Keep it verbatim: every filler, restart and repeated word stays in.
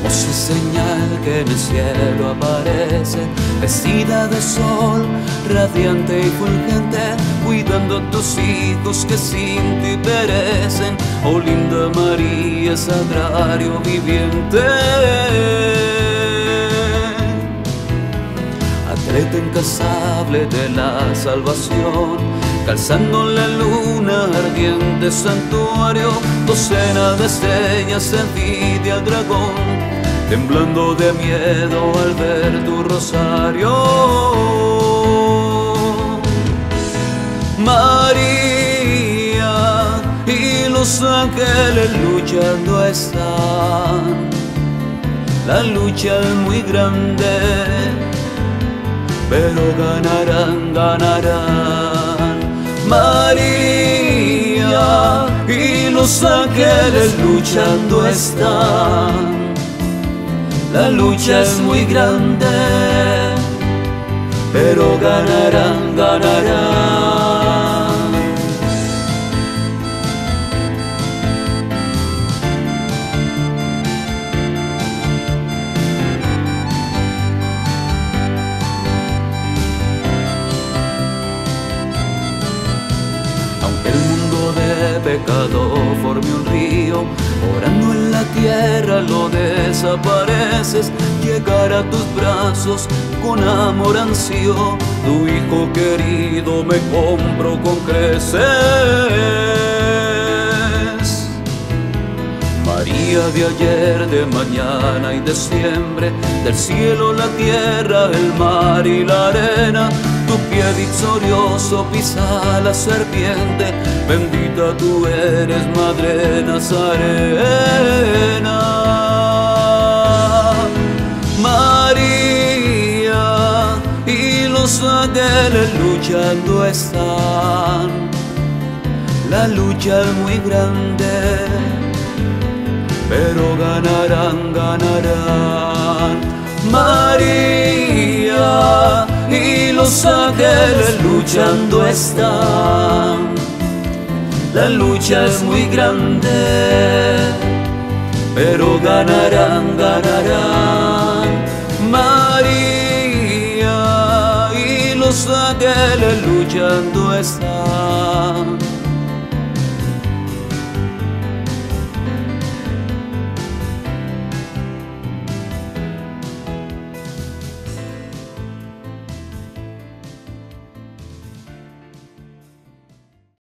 Voz y señal que en el cielo aparece, vestida de sol, radiante y fulgente, cuidando a tus hijos que sin ti perecen. Oh linda María, sagrario viviente, atleta incansable de la salvación, calzando la luna ardiente santuario, docena de estrellas envidia al dragón, temblando de miedo al ver tu rosario. María, y los ángeles luchando están, la lucha es muy grande, pero ganarán, ganarán. María, y los ángeles luchando están, la lucha es muy grande, pero ganarán, ganarán. Aunque el mundo de pecado forme un río, orando en la tierra lo desapareces. Llegar a tus brazos con amor ansío, tu hijo querido me compro con creces. María de ayer, de mañana y de siempre, del cielo, la tierra, el mar y la arena, tu pie victorioso pisa la serpiente, bendita tú eres, Madre Nazarena. María, y los ángeles luchando están, la lucha es muy grande, pero ganarán, ganarán. María, y los ángeles luchando están, la lucha es muy grande, pero ganarán, ganarán. María, y los ángeles luchando están,